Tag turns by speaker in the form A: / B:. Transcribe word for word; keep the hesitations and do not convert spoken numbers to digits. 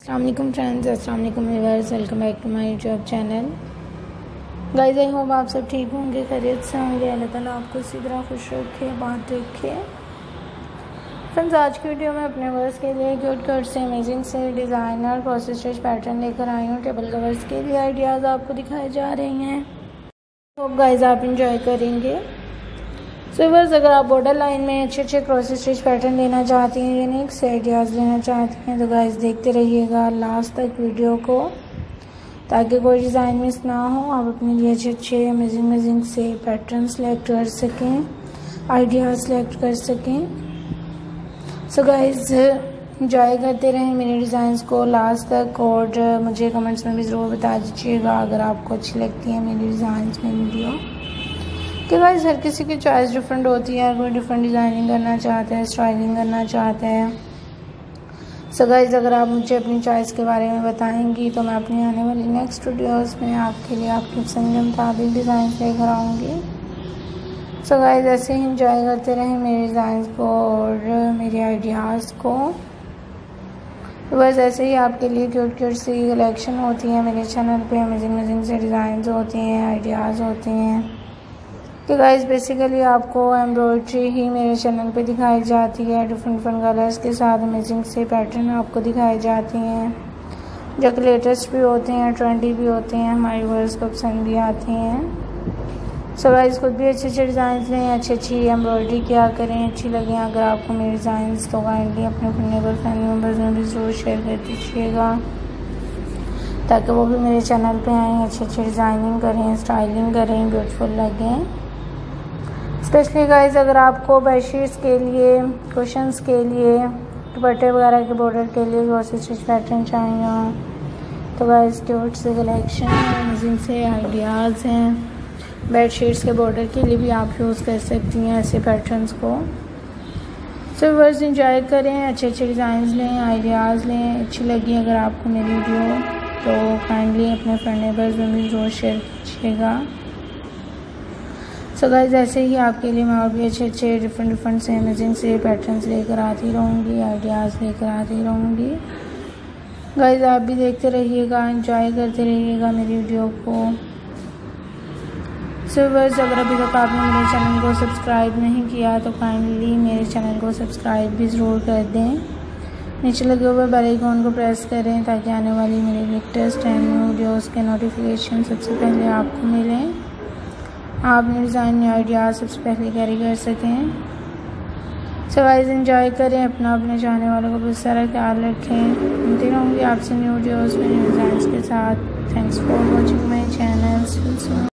A: अस्सलाम वालेकुम फ्रेंड्स, अस्सलाम वालेकुम viewers, welcome back to my YouTube channel. Guys, I hope आप सब ठीक होंगे, खैरियत से होंगे। अल्लाह ताला आपको इसी तरह खुश रखे, बात रखे। फ्रेंड्स, आज की वीडियो में अपने वर्स के लिए क्यूट क्यूट से अमेजिंग से डिज़ाइनर क्रॉस स्टिच पैटर्न लेकर आई हूँ। टेबल कवर्स के लिए आइडियाज़ आपको दिखाई जा रही हैं। होप गाइस आप इंजॉय करेंगे। सो व्यूअर्स, अगर आप बॉर्डर लाइन में अच्छे अच्छे क्रॉस स्टिच पैटर्न लेना चाहती हैं, यूनिक से आइडियाज़ लेना चाहती हैं, तो गाइस देखते रहिएगा लास्ट तक वीडियो को, ताकि कोई डिज़ाइन मिस ना हो। आप अपने लिए अच्छे अच्छे अमेजिंग अमेजिंग से पैटर्न सेलेक्ट कर सकें, आइडियाज़ सेलेक्ट कर सकें। सो गाइस इंजॉय करते रहें मेरे डिज़ाइंस को लास्ट तक, और मुझे कमेंट्स में भी ज़रूर बता दीजिएगा अगर आपको अच्छी लगती है मेरी डिज़ाइंस में वीडियो। कि गाइस हर किसी की चॉइस डिफरेंट होती है, कोई डिफरेंट डिज़ाइनिंग करना चाहता है, स्टाइलिंग करना चाहता है। सो गाइस अगर आप मुझे अपनी चॉइस के बारे में बताएंगी तो मैं अपनी आने वाली नेक्स्ट वीडियोस में आपके लिए आपकी पसंद के मुताबिक डिज़ाइन लेकर आऊँगी। सो गाइस ऐसे ही इंजॉय करते रहें मेरे डिज़ाइंस को और मेरे आइडियाज़ को। बस ऐसे ही आपके लिए क्यूट क्यूट सी कलेक्शन होती है मेरे चैनल पे, अमेजिंग अमेजिंग से डिज़ाइन होती हैं, आइडियाज़ होते हैं। कि गाइस बेसिकली आपको एम्ब्रॉयडरी ही मेरे चैनल पे दिखाई जाती है, डिफरेंट डिफरेंट कलर्स के साथ अमेजिंग से पैटर्न आपको दिखाई जाती हैं, जो कि लेटेस्ट भी होते हैं, ट्रेंडी भी होते हैं, हमारे व्यूअर्स को पसंद भी आती हैं। सो गाइस खुद भी अच्छे अच्छे डिज़ाइन लें, अच्छी अच्छी एम्ब्रॉयडरी किया करें, अच्छी लगें अगर आपको मेरे डिज़ाइंस, तो काइंडली अपने अपने नेबर फैमिली मेम्बर्स में भी ज़रूर शेयर कर दीजिएगा, ताकि वो भी मेरे चैनल पे आएँ, अच्छे अच्छे डिज़ाइनिंग करें, स्टाइलिंग करें, ब्यूटीफुल लगें। स्पेशली गाइस अगर आपको बेडशीट्स के लिए, कुशन्स के लिए, दुपट्टे वगैरह के बॉर्डर के लिए क्रॉस स्टिच पैटर्न चाहिए हो, तो गाइस क्यूट से कलेक्शन है, जिनसे आइडियाज़ हैं। बेडशीट्स के बॉर्डर के लिए भी आप यूज़ कर सकती हैं ऐसे पैटर्न्स को। सो व्यूअर्स इंजॉय करें, अच्छे अच्छे डिज़ाइन लें, आइडियाज़ लें। अच्छी लगी अगर आपको मेरी वीडियो तो काइंडली अपने फ्रेंड नेबर्स में भी ज़रूर शेयर कीजिएगा। सो गाइस ऐसे ही आपके लिए मैं और भी अच्छे अच्छे डिफरेंट डिफरेंट से अमेजिंग से पैटर्न्स लेकर आती रहूँगी, आइडियाज़ लेकर आती रहूँगी। गाइस आप भी देखते रहिएगा, एंजॉय करते रहिएगा मेरी वीडियो को। सो व्यूअर्स अगर अभी तक आपने मेरे चैनल को सब्सक्राइब नहीं किया तो काइंडली मेरे चैनल को सब्सक्राइब भी ज़रूर कर दें। नीचे लगे हुए बेल आइकॉन को प्रेस करें ताकि आने वाली मेरी लेटेस्ट एंड न्यू वीडियोज़ के नोटिफिकेशन सबसे पहले आपको मिलें, आप अपने डिज़ाइन में आइडियाज़ सबसे पहले कैरी कर सकें। सो गाइस एंजॉय करें, अपना अपने चाहने वालों को बहुत सारा ख्याल रखें। मिलती रहूँगी आपसे न्यू वीडियोज़ में न्यू डिज़ाइंस के साथ। Thanks for watching my channel.